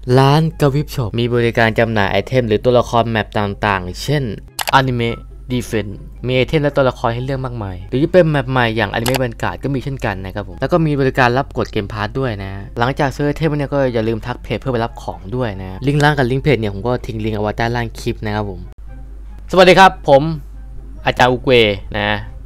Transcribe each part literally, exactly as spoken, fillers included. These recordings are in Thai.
ร้านกวิปช็อปมีบริการจำหน่ายไอเทมหรือตัวละครแมปต่างๆเช่นอนิเมะดีเฟนมีไอเทมและตัวละครให้เลือกมากมายหรือจะเป็นแมปใหม่อย่างอนิเมะแวนการ์ดก็มีเช่นกันนะครับผมแล้วก็มีบริการรับกดเกมพาร์ทด้วยนะหลังจากซื้อไอเทมเนี่ยก็อย่าลืมทักเพจเพื่อไปรับของด้วยนะลิงก์ร้านกับลิงก์เพจเนี่ยผมก็ทิ้งลิงก์เอาไว้ใต้ล่างคลิปนะครับผมสวัสดีครับผมอาจารย์อุเกวนะ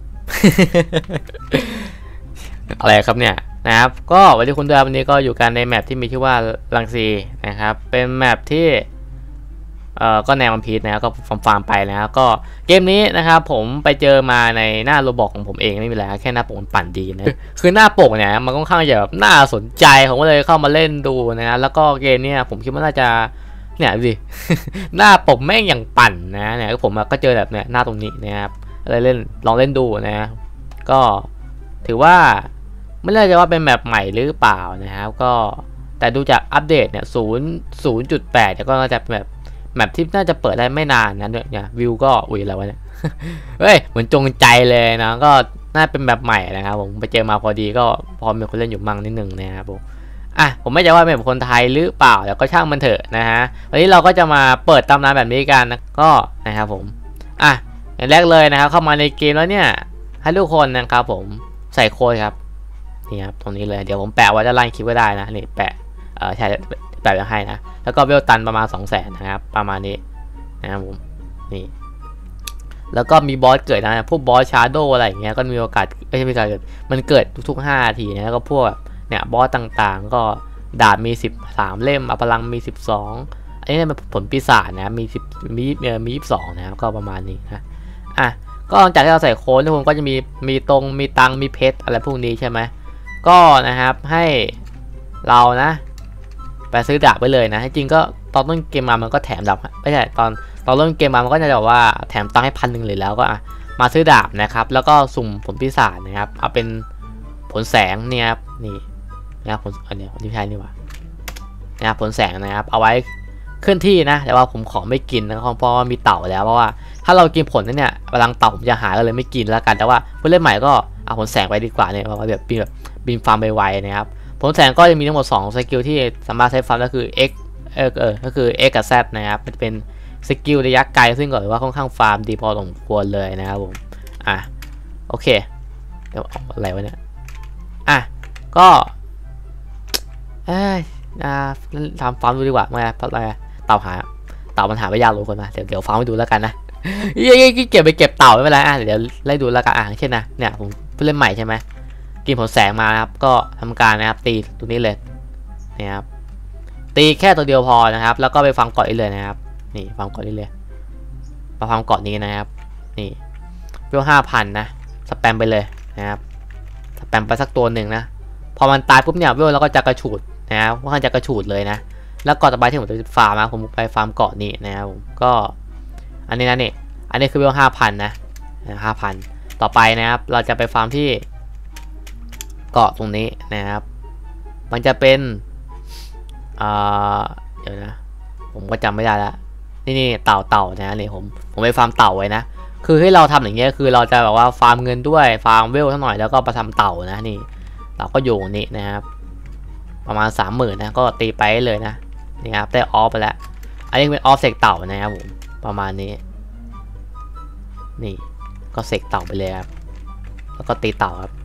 อะไรครับเนี่ยนะครับก็วันที่คุณด้วยวันนี้ก็อยู่กันในแมปที่มีชื่อว่าลังซีนะครับเป็นแมปที่เอ่อก็แนววันพีชนะครับก็ฟาร์มฟาร์มไปนะครับก็เกมนี้นะครับผมไปเจอมาในหน้าโรบอกของผมเองไม่มีอะไรแค่หน้าปกมันปั่นดีนะ คือหน้าปกเนี่ยมันค่อนข้างจะแบบน่าสนใจผมก็เลยเข้ามาเล่นดูนะแล้วก็เกมนี้ผมคิดว่าน่าจะเนี่ยสิ หน้าปกแม่งอย่างปั่นนะเนี่ยผมก็เจอแบบเนี่ยหน้าตรงนี้นะครับเลยเล่นลองเล่นดูนะก็ถือว่าไม่แน่ใจว่าเป็นแมปใหม่หรือเปล่านะครับก็แต่ดูจากอัปเดตเนี่ยศูนย์ศูนย์จุดแปดเนี่ยก็น่าจะแบบแมปที่น่าจะเปิดได้ไม่นานนะเนี่ยวิวก็อุ้ยอะไรวะเนี่ย เฮ้ยเหมือนจงใจเลยนะก็น่าเป็นแบบใหม่นะครับผมไปเจอมาพอดีก็พอมีคนเล่นอยู่มั่งนิดนึงนะครับผมอ่ะผมไม่ใจว่าเป็นคนไทยหรือเปล่าแล้วก็ช่างมันเถอะนะฮะวันนี้เราก็จะมาเปิดตำนานแบบนี้กันนะก็นะครับผมอ่ะอย่างแรกเลยนะครับเข้ามาในเกมแล้วเนี่ยให้ทุกคนนะครับผมใส่โค้ดครับนี่ครับตรงนี้เลยเดี๋ยวผมแปะไว้ด้านล่างคลิปก็ได้นะนี่แปะเออใช่แปะไว้ให้นะแล้วก็เวลตันประมาณ สองแสน นะครับประมาณนี้นะครับผมนี่แล้วก็มีบอสเกิดนะพวกบอสชาร์โดอะไรอย่างเงี้ยก็มีโอกาสไม่ใช่มีโอกาสเกิดมันเกิดทุกๆห้านาทีนะแล้วก็พวกเนี่ยบอสต่างๆก็ดาบมีสิบสามเล่มอพลังมีสิบสองอันนี้เป็นผลปีศาจนะมีสิบมีมียี่สิบสองนะครับก็ประมาณนี้นะอ่ะก็หลังจากที่เราใส่โค้ดทุกคนก็จะมีมีตรงมีตังมีเพชรอะไรพวกนี้ใช่ไหมก็นะครับให้เรานะไปซื้อดาบไปเลยนะจริงก็ตอนต้นเกมมามันก็แถมดาบไม่ใช่ตอนตอนเริ่มเกมมามันก็จะบอกว่าแถมตังค์ให้พันหนึ่งเลยแล้วก็มาซื้อดาบนะครับแล้วก็สุ่มผลปีศาจนะครับเอาเป็นผลแสงเนี่ยครับนี่นะครับผลอันนี้ที่ใช่นี่ว่านะครับผลแสงนะครับเอาไว้เคลื่อนที่นะแต่ว่าผมขอไม่กินนะครับเพราะว่ามีเต่าแล้วเพราะว่าถ้าเรากินผลนั้นเนี่ยพลังเต่าผมจะหายก็เลยไม่กินแล้วกันแต่ว่าผู้เล่นใหม่ก็เอาผลแสงไปดีกว่าเนี่ยเพราะว่าแบบบินแบบบินฟาร์มไวๆนะครับผลแสงก็จะมีทั้งหมดสองสกิลที่สามารถใช้ฟาร์มก็คือ X เออเออก็คือ X กับ Z นะครับมันจะเป็นสกิลระยะไกลซึ่งก่อนว่าค่อนข้างฟาร์มดีพอสมควรเลยนะครับผมอ่ะโอเคเดี๋ยวอะไรวะเนี่ยอ่ะก็เอ้ยอ่าทำฟาร์มดูดีกว่ามาอะไรเต่าหาเต่ามันหาไม่ยากหรอกคนนะเดี๋ยวเดี๋ยวฟาร์มไปดูแล้วกันนะยี่เก็บไปเก็บเต่าไม่เป็นไรอ่ะเดี๋ยวไล่ดูแล้วกันอ่ะเช่นนะเนี่ยผมเพิ่งเล่นใหม่ใช่ไหมกินผลแสงมานะครับก็ทำการนะครับตีตัวนี้เลยเนี่ยครับตีแค่ตัวเดียวพอนะครับแล้วก็ไปฟาร์มเกาะได้เลยนะครับนี่ฟาร์มเกาะได้เลยมาฟาร์มเกาะนี้นะครับนี่เวลห้าพันนะสแปมไปเลยนะครับสแปมไปสักตัวหนึ่งนะพอมันตายปุ๊บเนี่ยเวลแล้วก็จะกระฉูดนะครับว่ามันจะกระฉูดเลยนะแล้วเกาะต่อไปที่ผมจะฟาร์มนะผมไปฟาร์มเกาะนี้นะครับผมก็อันนี้นะนี่อันนี้คือเวลห้าพันนะห้าพันต่อไปนะครับเราจะไปฟาร์มที่เกาะตรงนี้นะครับมันจะเป็นอ่าเดี๋ยวนะผมก็จำไม่ได้แล้วนี่นี่เต่าเต่านะนี่ผมผมไปฟาร์มเต่าไว้นะคือให้เราทำอย่างเงี้ยคือเราจะแบบว่าฟาร์มเงินด้วยฟาร์มเวลสักหน่อยแล้วก็ไปทำเต่านะนี่เราก็อยู่นี่นะครับประมาณสามหมื่นนะก็ตีไปเลยนะนี่ครับได้ออฟไปแล้วอันนี้เป็นออฟเสกเต่านะครับผมประมาณนี้นี่ก็เสกเต่าไปเลยครับแล้วก็ตีเต่าครับ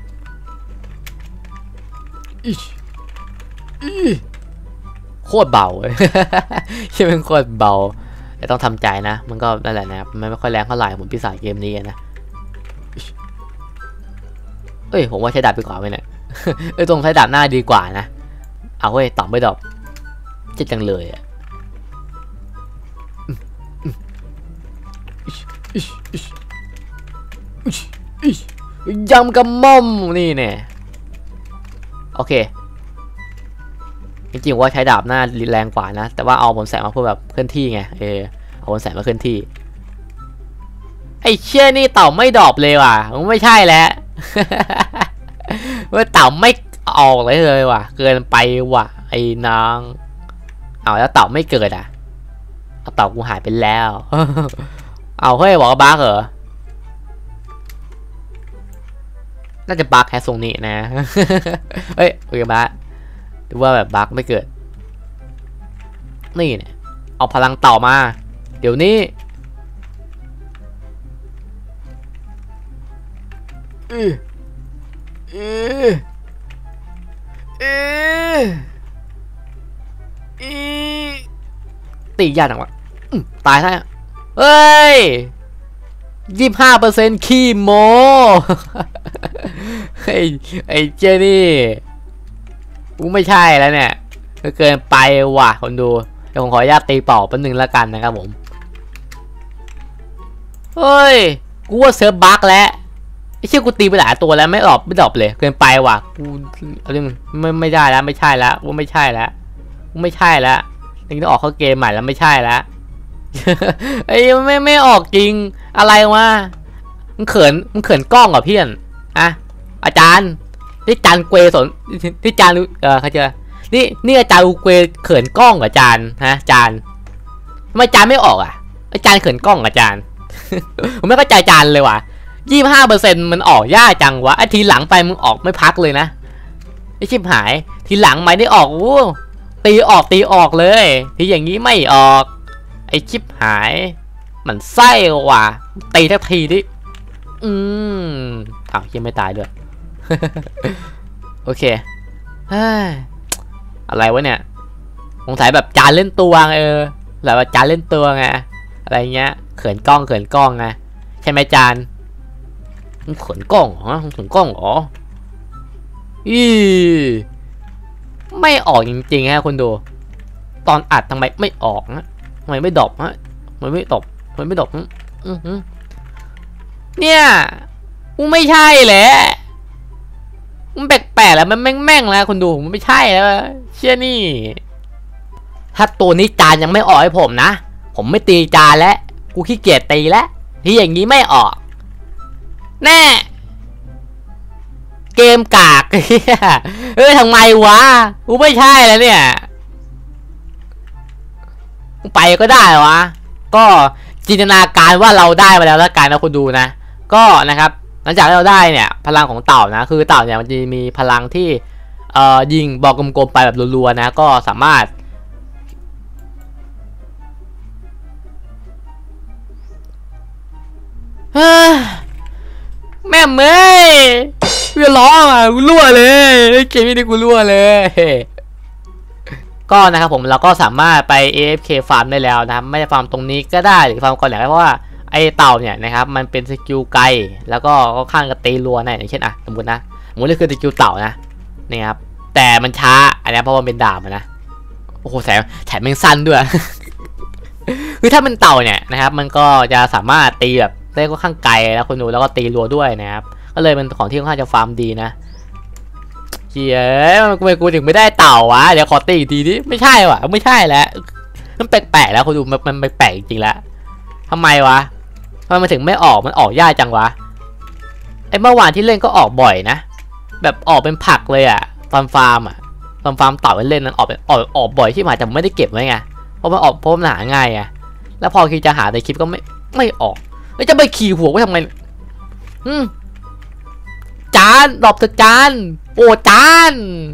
อีอีโคตรเบาเลย ใช่ไหมโคตรเบาแต่ต้องทำใจนะมันก็นั่นแหละนะครับมันไม่ค่อยแรงเท่าไหร่ผมปีศาจเกมนี้นะเอ้ยผมว่าใช้ดาบไปก่อนไหมเนี่ย เอ้ยตรงใช้ดาบหน้าดีกว่านะเอาเว้ยตอบไม่ดอกเจ็ดจังเลยอ่ะยำกระม่อมนี่เนี่ยโอเคจริงๆว่าใช้ดาบหน้าแรงกว่านะแต่ว่าเอาผลแสงมาเพื่อแบบเคลื่อนที่ไงเออเอาผลแสงมาเคลื่อนที่ไอ้เชี่ยนี่เต่าไม่ดรอปเลยว่ะมันไม่ใช่แล้วว่าเต่าไม่ออกเลยเลยว่ะเกินไปว่ะไอ้นางเอาแล้วเต่าไม่เกิดอ่ะเอาเต่ากูหายไปแล้วเอาเฮ้ยบอกว่าบั๊กเหรอน่าจะบั๊กแค่ทรงนี้นะเฮ้ยโอเคบั๊กหรือว่าแบบบั๊กไม่เกิดนี่เนี่ยเอาพลังเต่ามาเดี๋ยวนี้อืออืออืออือตียากจังวะตายซะเฮ้ยยี่ห้าเปอร์เซ็นต์ขี้โมไอ้ไอ้เจนี่กูไม่ใช่แล้วเนี่ยเกินไปว่ะคนดูเดี๋ยวผมขออนุญาตตีเป่าแป๊บนึงแล้วกันนะครับผมเฮ้ยกูว่าเซิร์ฟบั๊กแล้วไอ้เชี่ยกูตีไปหลายตัวแล้วไม่ดรอปไม่ดรอปเลยเกินไปว่ะกูเอาเรื่องไม่ไม่ได้แล้วไม่ใช่แล้วว่าไม่ใช่แล้วกูไม่ใช่แล้วนี่ต้องออกเข้าเกมใหม่แล้วไม่ใช่แล้วไอ้ไม่ไม่ออกจริงอะไรวะมึงเขินมึงเขินกล้องเหรอเพื่อนอะอาจารย์ที่จานเกวสนที่จานเออเขาเจอนี่นี่อาจารย์เกวเขินกล้องกับอาจารย์ฮะอาจารย์ทำไมอาจารย์ไม่ออกอ่ะอาจารย์เขินกล้องกับอาจารย์ ผมไม่เข้าใจอาจารย์เลยว่ะยี่ห้าเปอร์เซ็นต์มันออกยากจังวะไอ้ทีหลังไปมึงออกไม่พักเลยนะไอ้ชิบหายทีหลังไม่ได้ออกโอ้ตีออกตีออกเลยทีอย่างนี้ไม่ออกไอ้ชิบหายมันไส้ว่ะตีทักทีดิอืมอ้าวยังไม่ตายด้วย โอเคอะไรวะเนี่ยสงสัยแบบจานเล่นตัวเออแบบว่าจานเล่นตัวไงอะไรเงี้ยเขินกล้องเขินกล้องไงใช่ไหมจานมึงเขินกล้องเหรอมึงเขินกล้องเหรออีไม่ออกจริงๆฮะคุณดูตอนอัดทำไมไม่ออกนะทำไมไม่ดรอปฮะทำไมไม่ดรอปทำไมไม่ดรอปเนี่ยกูไม่ใช่แหละมันแปลกๆแล้วมันแม่งๆแล้วคุณดูมันไม่ใช่แล้วเชื่อนี่ถ้าตัวนี้จานยังไม่ออกให้ผมนะผมไม่ตีจานแล้วกูขี้เกียจตีแล้วที่อย่างนี้ไม่ออกแน่เกมกากเฮ้ยทำไมวะกูไม่ใช่แล้วเนี่ยไปก็ได้วะก็จินตนาการว่าเราได้มาแล้วแล้วกันนะคุณดูนะก็นะครับหลังจากที่เราได้เนี่ยพลังของเต่านะคือเต่าเนี่ยมันจะมีพลังที่เอ่อยิงบอกกลมๆไปแบบรัวๆนะก็สามารถแม่เมย์กูร้องอ่ะกูรั่วเลยเกมนี้กูรั่วเลยก็นะครับผมเราก็สามารถไป เอ เอฟ เค ฟาร์มได้แล้วนะไม่ได้ฟาร์มตรงนี้ก็ได้หรือฟาร์มก่อนแหละเพราะว่าไอ้เต่าเนี่ยนะครับมันเป็นสกิลไกลแล้วก็ก็ข้างกับตีรัวนะอย่างเช่นอ่ะสมมตินะสมมตินี่คือสกิลเต่านะนี่ครับแต่มันช้าอันนี้เพราะมันเป็นดาบนะโอ้โหแถมแถมมันสั้นด้วย คือถ้ามันเต่าเนี่ยนะครับมันก็จะสามารถตีแบบได้ก็ข้างไกลแล้วคุณดูแล้วก็ตีรัวด้วยนะครับก็เลยเป็นของที่ค่อนข้างจะฟาร์มดีนะเฮ้ยมันกูกูถึงไม่ได้เต่าวะเดี๋ยวขอตีอีกทีนี้ไม่ใช่วะไม่ใช่แล้วมันแปลกๆแล้วคุณดูมันมันแปลกจริงๆแล้วทำไมวะทำไมมันถึงไม่ออกมันออกยากจังวะไอ้เมื่อวานที่เล่นก็ออกบ่อยนะแบบออกเป็นผักเลยอะตอนฟาร์มอะตอนฟาร์มเต่าเล่นนั้นออกเป็นออกออกบ่อยที่มาแต่ไม่ได้เก็บไว้ไงเพราะมันออกเพราะมันหาง่ายอะแล้วพอคิดจะหาในคลิปก็ไม่ไม่ออกแล้วจะไปขี่หัวก็ทำไงอืมจานดรอปเถอะจานโอ้จาน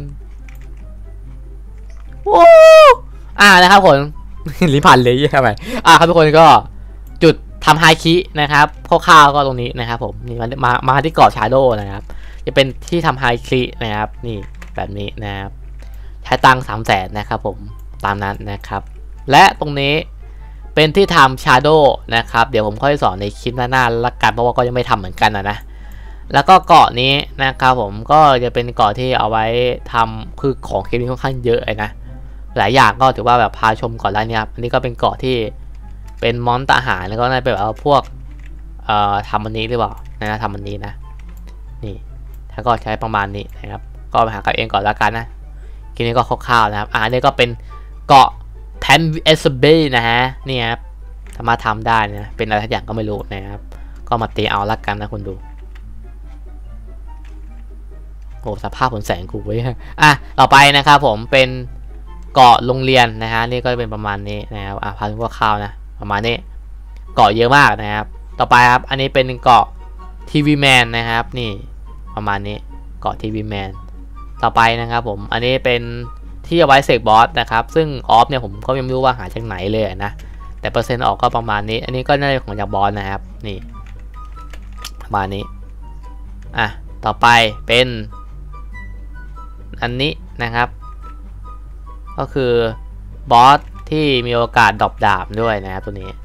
โอ้อ่านะครับคนลิ้นพันเลยใช่ไหมอ่าครับทุกคนก็จุดทำไฮคินะครับคร่าวๆก็ตรงนี้นะครับผมนี่มามามาที่เกาะชาโดนะครับจะเป็นที่ทำไฮคินะครับนี่แบบนี้นะครับใช้ตังค์สามแสนนะครับผมตามนั้นนะครับและตรงนี้เป็นที่ทำชาโดนะครับเดี๋ยวผมค่อยสอนในคลิปหน้าๆละกันเพราะว่าก็ยังไม่ทำเหมือนกันนะนะแล้วก็เกาะนี้นะครับผมก็จะเป็นเกาะที่เอาไว้ทำคือของเกมนี้ค่อนข้างเยอะเลยนะหลายอย่างก็ถือว่าแบบพาชมก่อนแล้วเนี่ยครับอันนี้ก็เป็นเกาะที่เป็นมอนทหารแล้วก็น่าเป็นแบบพวกเอ่อทำอันนี้หรือเปล่านะทำอันนี้นะนี่ถ้าก็ใช้ประมาณนี้นะครับก็ไปหากันเองก่อนแล้วกันนะคลิปนี้ก็คร่าวๆนะครับอ่านี่ก็เป็นเกาะแพนเอสเบนะฮะนี่ครับสามารถทำได้นะเป็นอะไรทุกอย่างก็ไม่รู้นะครับก็มาตีเอาละกันนะคุณดูโอ้สภาพผลแสงกูไว้อ่ะต่อไปนะครับผมเป็นเกาะโรงเรียนนะฮะนี่ก็เป็นประมาณนี้นะครับอ่ะพาทุกพวกข้าวนะประมาณนี้เกาะเยอะมากนะครับต่อไปครับอันนี้เป็นเกาะทีวีแมนนะครับนี่ประมาณนี้เกาะทีวีแมนต่อไปนะครับผมอันนี้เป็นที่เอาไว้เสกบอสนะครับซึ่งออฟเนี่ยผมก็ไม่รู้ว่าหาจากไหนเลยนะแต่เปอร์เซ็นต์ออกก็ประมาณนี้อันนี้ก็น่าจะของจากบอสนะครับนี่ประมาณนี้อ่ะต่อไปเป็นอันนี้นะครับก็คือบอสที่มีโอกาสดรอปดาบด้วยนะครับตัวนี้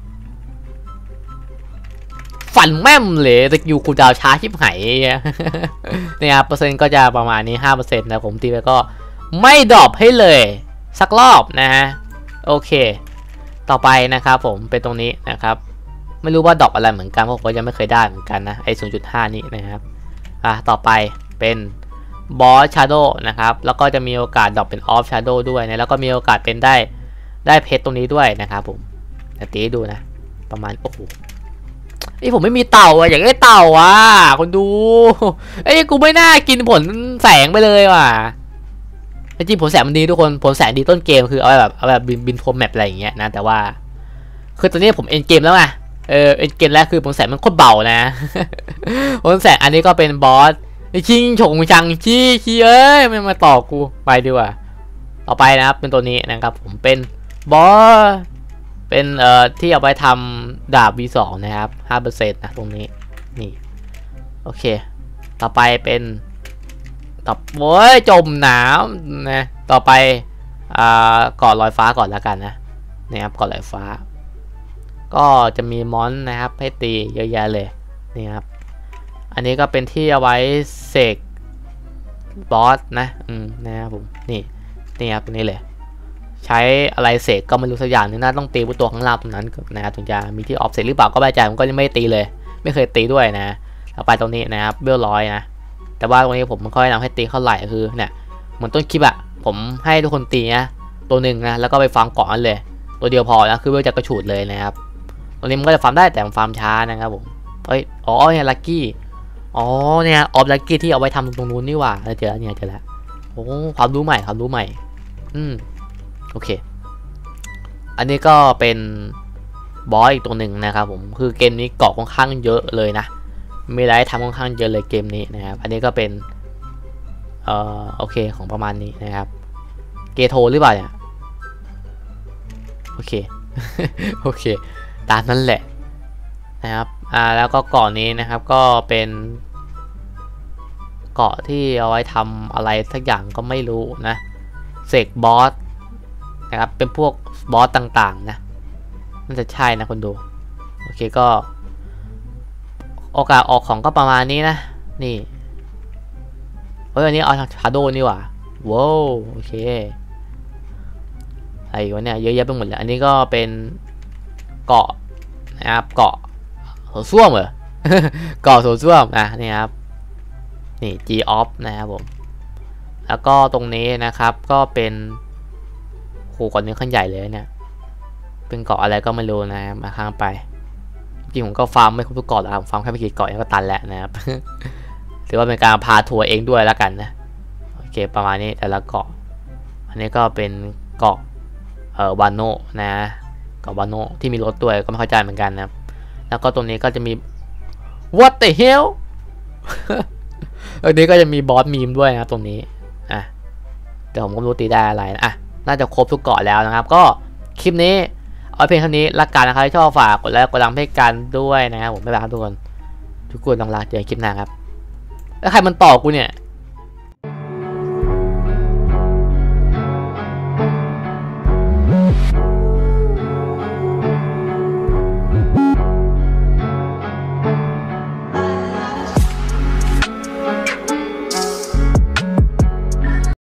ฟันแม่มเลยสกิลคูลดาวน์ช้าชิบหายเนี่ยครับเปอร์เซ็นต์ก็จะประมาณนี้ ห้าเปอร์เซ็นต์ นะผมตีไปก็ไม่ดรอปให้เลยสักรอบนะฮะโอเคต่อไปนะครับผมเป็นตรงนี้นะครับไม่รู้ว่าดรอปอะไรเหมือนกันเพราะผมก็ยังไม่เคยได้เหมือนกันนะไอ้ ศูนย์จุดห้า นี้นะครับอ่ะต่อไปเป็นบอสชาโดว์นะครับแล้วก็จะมีโอกาสดรอปเป็นออฟชาโดว์ด้วยนะแล้วก็มีโอกาสเป็นได้ได้เพชรตรงนี้ด้วยนะครับผมจะตีให้ดูนะประมาณโอ้โหไอ้ผมไม่มีเต่าอะอยากได้เต่าอ่ะคนดูไอ้กูไม่น่ากินผลแสงไปเลยว่ะจริงผลแสงมันดีทุกคนผลแสงดีต้นเกมคือเอาแบบเอาแบบบินบินพรมแมปอะไรอย่างเงี้ยนะแต่ว่าคือตอนนี้ผมเอ็นเกมแล้วไงเออเอ็นเกมแรกคือผลแสงมันโคตรเบานะผลแสงอันนี้ก็เป็นบอสชิงฉงชังชี้ชี้เอ้ยไม่มาต่อกูไปดีกว่าต่อไปนะครับเป็นตัวนี้นะครับผมเป็นบอสเป็นเอ่อที่เอาไปทำดาบ วี สอง นะครับ ห้าเปอร์เซ็นต์ นะตรงนี้นี่โอเคต่อไปเป็นต่อโว้ยจมน้ำนะต่อไปอ่าเกาะลอยฟ้าก่อนแล้วกันนะนี่ครับเกาะลอยฟ้าก็จะมีมอนนะครับให้ตีเยอะแยะเลยนี่ครับอันนี้ก็เป็นที่เอาไว้เสกบอสนะอืมนะครับผมนี่นี่ครับตรงนี้เลยใช้อะไรเสกก็ไม่รู้สักอย่างนึงนะต้องตีบนตัวข้างล่างตรงนั้นนะครับถึงจะมีที่ออฟเสร็จหรือเปล่าก็ไม่แน่ใจผมก็ยังไม่ตีเลยไม่เคยตีด้วยนะต่อไปตรงนี้นะครับเบลร้อยนะแต่ว่าตรงนี้ผมไม่ค่อยแนะนำให้ตีเท่าไหร่คือเนี่ยเหมือนต้นคลิปอะผมให้ทุกคนตีนะตัวหนึ่งนะแล้วก็ไปฟาร์มเกาะนั่นเลยตัวเดียวพอนะคือเบลจะกระฉูดเลยนะครับตรงนี้มันก็จะฟาร์มได้แต่ฟาร์มช้านะครับผมเอ้ยอ๋อเนี่ยลัคกี้อ๋อเนี่ยออฟลัคกี้ที่เอาไว้ทำตรงนู้นนี่หว่าเจอแล้วเนี่ยเจอแล้วโอ้ความรู้ใหม่ความรู้ใหม่อืมโอเคอันนี้ก็เป็นบอสอีกตัวหนึ่งนะครับผมคือเกมนี้เกาะค่อนข้างเยอะเลยนะมีอะไรทำค่อนข้างเยอะเลยเกมนี้นะครับอันนี้ก็เป็นเอ่อโอเคของประมาณนี้นะครับเกโทหรือเปล่าเนี่ยโอเค โอเคตามนั้นแหละนะครับอ่าแล้วก็เกาะนี้นะครับก็เป็นเกาะที่เอาไว้ทำอะไรสักอย่างก็ไม่รู้นะเสกบอสนะครับเป็นพวกบอสต่างๆนะน่าจะใช่นะคนดูโอเคก็โอกาสออกของก็ประมาณนี้นะนี่เฮ้ยอันนี้เอาชาโดนี่หว่าว้าวโอเคอะไรวะเนี่ยเยอะแยะไปหมดเลยอันนี้ก็เป็นเกาะนะครับเกาะโถส้วมเหรอ เกาะโถส้วมนะนี่ครับนี่ G off นะครับผมแล้วก็ตรงนี้นะครับก็เป็นโหก่อนนี้ขั้นใหญ่เลยเนี่ยเป็นเกาะอะไรก็ไม่รู้นะมาข้างไปจริงผมก็ฟาร์มไม่ครบทุกเกาะหรอกครับฟาร์มแค่ไม่กี่เกาะก็ตันแล้วนะครับ ถือว่าเป็นการพาทัวร์เองด้วยแล้วกันนะโอเคประมาณนี้แต่ละเกาะอันนี้ก็เป็นเกาะเอ่อวานโนนะเกาะวานโนที่มีรถด้วยก็ไม่เข้าใจเหมือนกันนะแล้วก็ตรงนี้ก็จะมี what the hell ตรงนี้ก็จะมีบอสมีมด้วยนะตรงนี้อ่ะแต่ผมก็ไม่รู้ตีได้อะไรนะอ่ะน่าจะครบทุกเกาะแล้วนะครับก็คลิปนี้เอาเพียงเท่านี้ละกันนะครับชอบฝากกดไลค์กดติดตามให้กันด้วยนะครับผมบ๊ายบายครับทุกคนทุกคนลองรักเจอกันคลิปหน้าครับแล้วใครมันต่อกูเนี่ย